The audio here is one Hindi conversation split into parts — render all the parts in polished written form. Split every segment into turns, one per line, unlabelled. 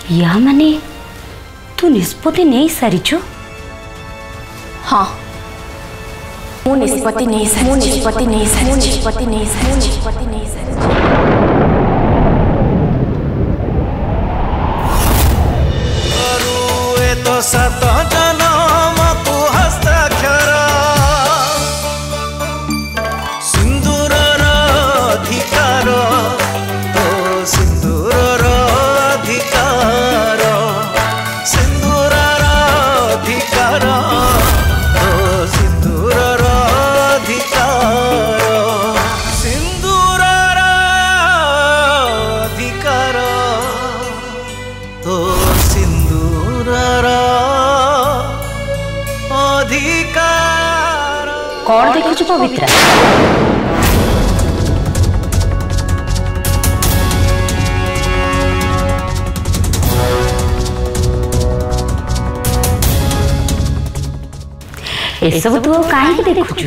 या माने तू निष्पत्ति नहीं सारिछु?
हाँ मु निष्पत्ति नहीं
तो सत जनम को हस्ताक्षर सिंदूरर अधिकार तो सिंदूरर अधिकार सिंदूरर अधिकार तो सिंदूरर अधिकार सिंदूरर अधिकार तो सिंदूरर अधिकार।
कौन देखु पवित्रा? ए सब तू कहीं देखु?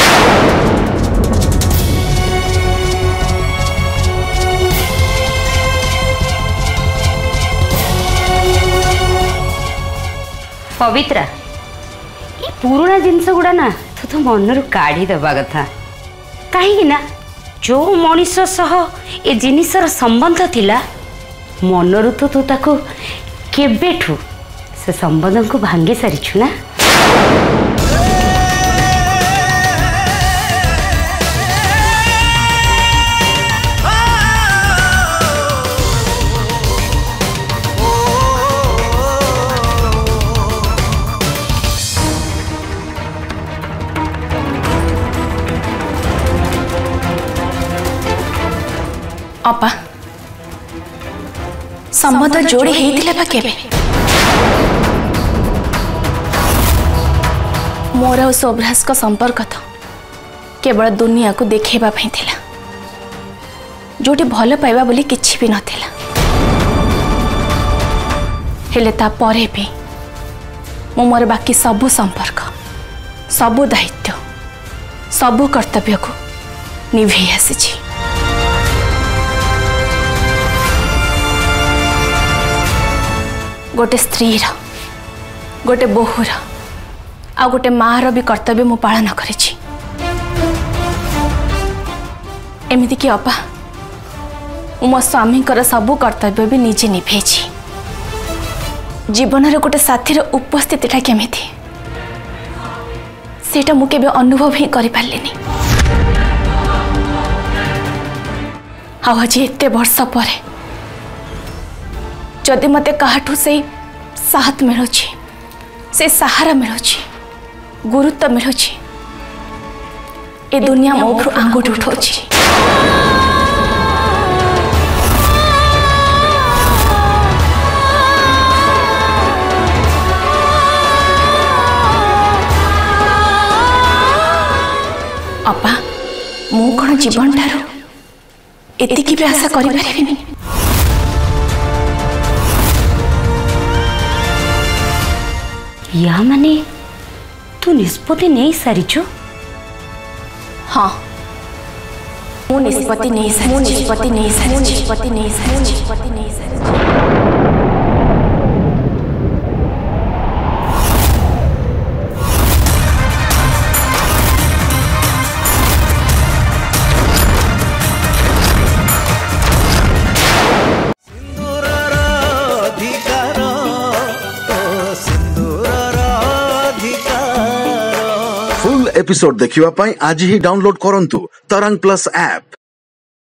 पवित्रा ये पुराना जिनस गुड़ा ना तो मन काढ़ी दबा कथा कहीं ना जो मनीष सह ए जिनिसर संबंध थिला मनरु तो तू ताको केबेठू से संबंध को भांगी सारिछु ना?
अपा संबंध जोड़ी हेइथिले बा केबे? मोर और शोभराज का संपर्क तो केवल दुनिया को देखा थिला, जोटी भल पाइबा बोली किछि भी नथिला। हेले ता परे भी मो मोर बाकी सबु संपर्क सबु दायित्व सबु कर्तव्य को निभे आसी। गोटे स्त्री गोटे बोहूर आ गोटे मार भी कर्तव्य मु पालन करिछि। एमिति कि अपा मो स्वामी सबु कर्तव्य भी निजे निभेछि। जीवन रे गोटे साथी उपस्थितिटा केमिति सेटा मु केबे अनुभव ही करि पारलिनी। आज एते वर्ष परे जदि मते काहाठू से साथ मिलूँ से सहारा मिलूँ गुरुत्व मिलूँ ए दुनिया मो उपरु आंगुठी उठाउछि। अपा मु कौन जीवन ठारू एतिकी भी आशा करि परिबिनी?
या माने तू निष्पत्ति नहीं सारिछु?
हाँ मु निष्पत्ति नहीं
फुल एपिसोड देखिवा पाई आज ही डाउनलोड करंतु तरंग प्लस ऐप।